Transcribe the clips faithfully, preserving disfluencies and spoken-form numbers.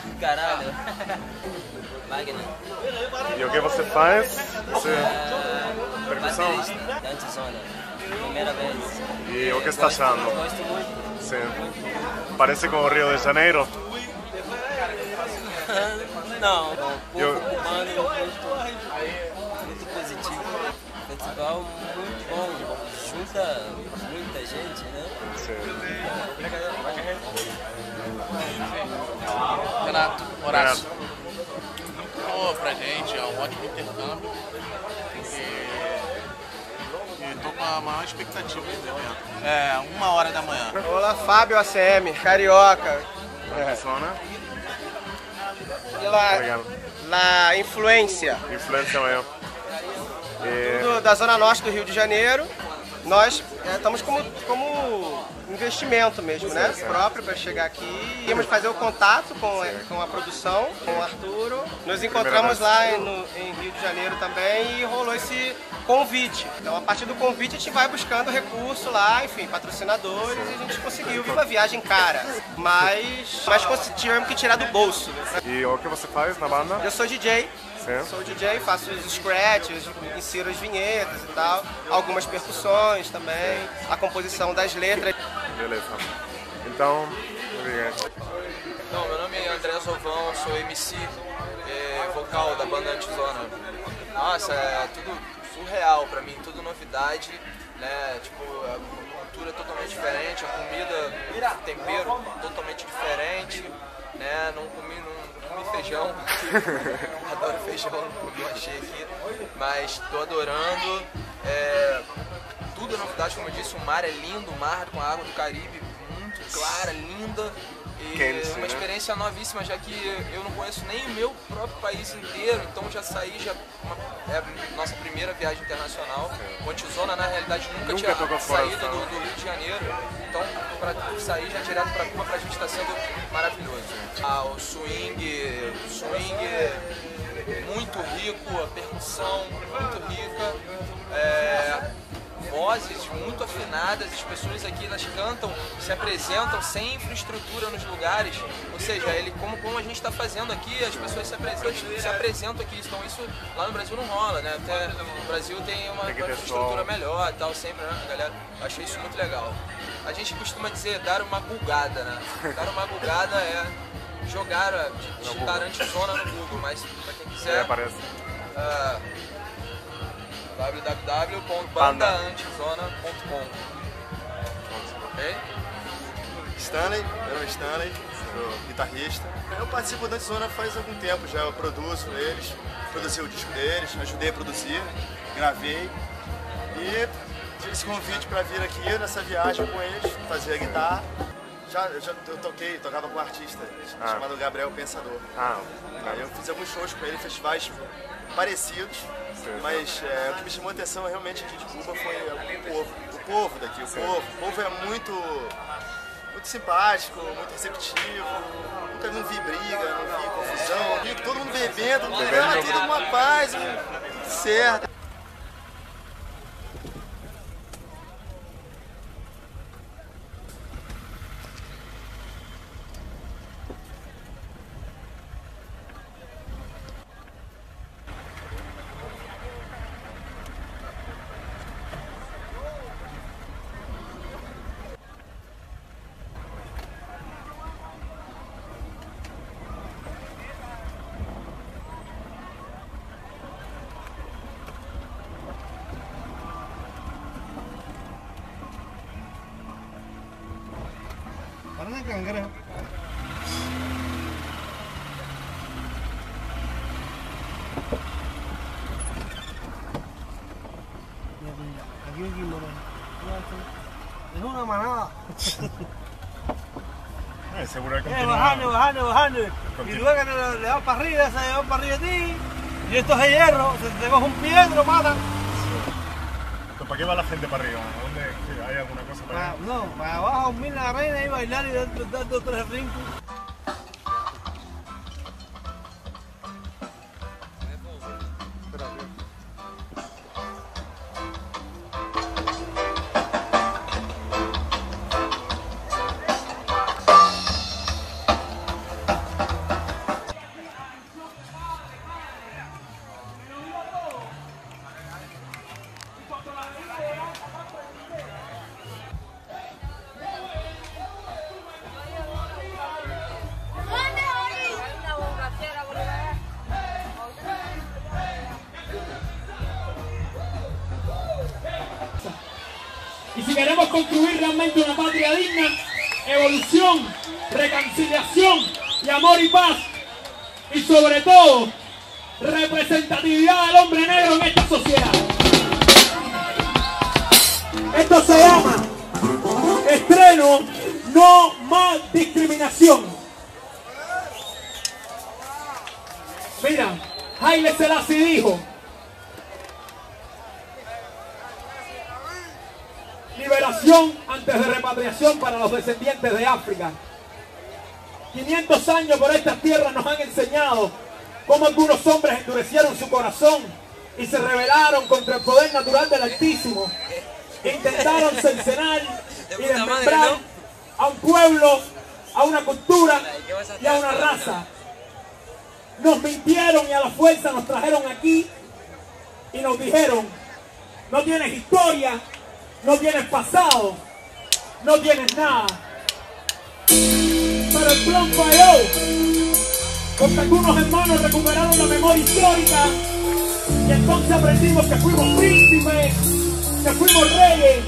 Caralho. Magna. E o que você faz? Você... Uh, percussão? Baterista da Antizona. Primeira vez. E o que está achando? Gosto muito. Sim. Parece com o Rio de Janeiro? Não, o povo Eu... cubano muito, muito positivo. Festival muito bom. Junta muita gente, né? Sim. Renato, Horácio. Oh, pra gente é um ótimo intercâmbio e, e tô com a maior expectativa do evento. É, uma hora da manhã. Olá, Fábio A C M, carioca. Persona? E lá, Obrigado. na influência Influência maior. E... do, da zona norte do Rio de Janeiro, nós é, estamos como, como investimento mesmo, né? Sim, sim. Próprio para chegar aqui. Íamos fazer o contato com, com a produção, com o Arturo. Nos encontramos lá em, no, em Rio de Janeiro também e rolou esse convite. Então, a partir do convite, a gente vai buscando recurso lá, enfim, patrocinadores, sim. E a gente conseguiu. Viva a viagem cara, mas, mas tivemos que tirar do bolso. E o que você faz na banda? Eu sou D J. Sim. Sou D J, faço os scratches, insiro as vinhetas e tal, algumas percussões também, a composição das letras. Beleza. Então, obrigado. Não, meu nome é André Zovão, sou M C, é, vocal da banda Antizona. Nossa, é tudo surreal pra mim, tudo novidade, né? Tipo, a cultura é totalmente diferente, a comida, o tempero totalmente diferente, né? Não comi, não comi feijão, adoro feijão, não achei aqui, mas tô adorando. É, tudo é novidade, como eu disse, o mar é lindo, o mar com a água do Caribe, muito clara, linda. E Quente, uma né? experiência novíssima, já que eu não conheço nem o meu próprio país inteiro, então já saí, já uma, é a nossa primeira viagem internacional. O Antizona, na realidade, nunca, Nunca tinha fora, saído tá? do, do Rio de Janeiro, então para sair já direto para Cuba, pra gente está sendo maravilhoso. Ah, o swing, o swing muito rico, a percussão muito rica. É, vozes muito afinadas, as pessoas aqui elas cantam, se apresentam sem infraestrutura nos lugares, ou seja, ele, como, como a gente está fazendo aqui, as pessoas se apresentam, se apresentam aqui, então isso lá no Brasil não rola, né? Até no Brasil tem uma, uma infraestrutura melhor e tal, sempre, né, galera? Achei isso muito legal. A gente costuma dizer dar uma gulgada, né? Dar uma gulgada é jogar, digitar Antizona no Google, mas para quem quiser... É, aparece. Uh, w w w ponto banda antizona ponto com. Ok? Stanley, meu nome é Stanley, sou guitarrista. Eu participo da Antizona faz algum tempo já, eu produzo eles, produzi o disco deles, ajudei a produzir, gravei e tive esse convite para vir aqui nessa viagem com eles, fazer a guitarra. Já, eu, já, eu toquei, tocava com um artista ah. chamado Gabriel Pensador. Ah. Aí eu fiz alguns shows com ele, festivais parecidos. Mas é, o que me chamou a atenção realmente aqui de Cuba foi o povo, o povo daqui, o povo. O povo é muito, muito simpático, muito receptivo, nunca não vi briga, não vi confusão, vi todo mundo bebendo, bebendo tudo uma paz, tudo certo. Parece cangrejo. Aquí un guimorón. Es una manada. Eh, seguro que eh, bajando, bajando, bajando. Y luego le, le das para arriba, se va para arriba de ti. Y esto es de hierro, si te coge un pie, te lo mata. ¿Para qué va la gente para arriba? ¿Dónde hay alguna cosa para allá? No, para abajo, mira la reina y bailar y dar, dar dos tres brincos. queremos construir realmente una patria digna, evolución, reconciliación y amor y paz, y sobre todo representatividad del hombre negro en esta sociedad. Esto se llama estreno No Más Discriminación. Mira, Haile Selassie dijo: liberación antes de repatriación para los descendientes de África. quinientos años por estas tierras nos han enseñado cómo algunos hombres endurecieron su corazón y se rebelaron contra el poder natural del Altísimo. Intentaron cercenar y desmembrar a un pueblo, a una cultura y a una raza. Nos mintieron y a la fuerza nos trajeron aquí y nos dijeron: no tienes historia, no tienes pasado, no tienes nada. Pero el plan falló, porque algunos hermanos recuperaron la memoria histórica y entonces aprendimos que fuimos príncipes, que fuimos reyes.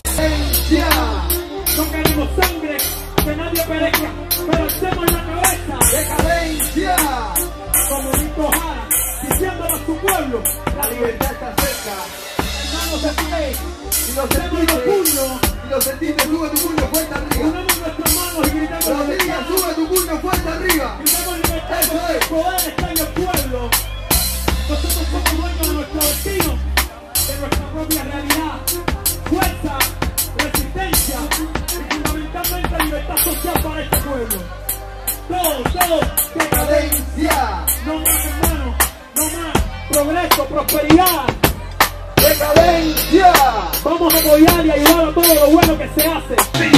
No queremos sangre, que nadie perezca, pero alcemos la cabeza. Decadencia. Como Nico Jara, diciéndole a su pueblo: la libertad está cerca. Hermanos de pie, y los sentiste, puños, y los sentiste, sube tu puño fuerte arriba. Unamos nuestras manos y gritamos: Rodríguez, sube tu puño fuerte arriba. Gritamos libertad, porque el poder está en el pueblo. Nosotros somos dueños de nuestro destino, de nuestra propia realidad. Fuerza, resistencia y fundamentalmente libertad social para este pueblo. Todo, todo, decadencia. No más, hermano, no más. Progreso, prosperidad. Decadencia. Vamos a apoyar y ayudar a todo lo bueno que se hace.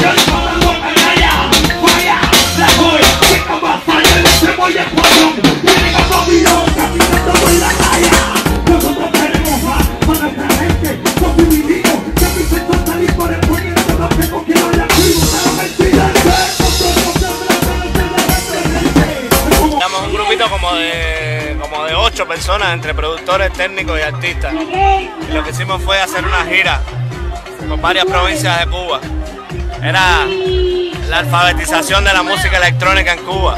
Nosotros tenemos más para nuestra gente. Los divididos que piensan salir por el puño de los que cogieron la tribu. Éramos un grupito como de, como de ocho personas, entre productores, técnicos y artistas. Y lo que hicimos fue hacer una gira por varias provincias de Cuba. Era la alfabetización de la música electrónica en Cuba.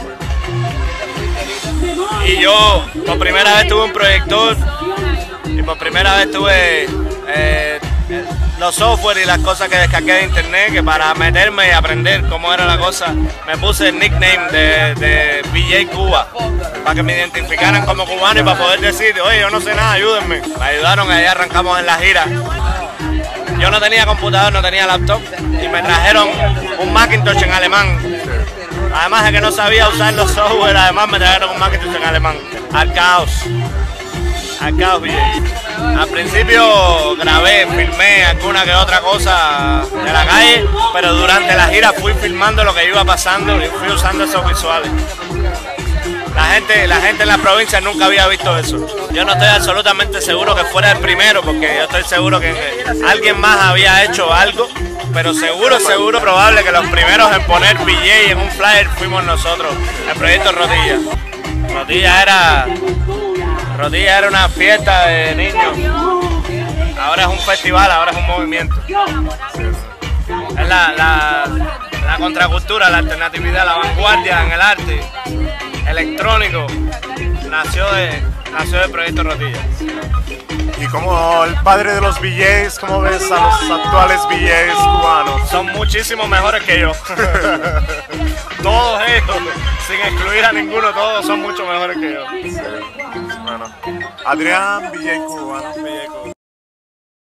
Y yo por primera vez tuve un proyector y por primera vez tuve eh, los software y las cosas que descargué de internet, que para meterme y aprender cómo era la cosa me puse el nickname de, de V J Cuba, para que me identificaran como cubano y para poder decir: oye, yo no sé nada, ayúdenme. Me ayudaron, ahí arrancamos en la gira. Yo no tenía computador, no tenía laptop y me trajeron un Macintosh en alemán. Además de que no sabía usar los software, además me trajeron un Macintosh en alemán. Al caos. Al caos, V J. Al principio grabé, filmé alguna que otra cosa de la calle, pero durante la gira fui filmando lo que iba pasando y fui usando esos visuales. La gente, la gente en la provincia nunca había visto eso. Yo no estoy absolutamente seguro que fuera el primero, porque yo estoy seguro que alguien más había hecho algo, pero seguro, seguro, probable que los primeros en poner V J en un flyer fuimos nosotros, el proyecto Rodilla. Rodilla era, Rodilla era una fiesta de niños. Ahora es un festival, ahora es un movimiento. Es la, la, la contracultura, la alternatividad, la vanguardia en el arte electrónico. Nació de, nació del proyecto Rodilla. Y como el padre de los V Js, ¿cómo ves a los actuales V Js cubanos? Son muchísimo mejores que yo. Todos ellos, sin excluir a ninguno, todos son mucho mejores que yo. Bueno, Adrián, V J cubano. V J cubano.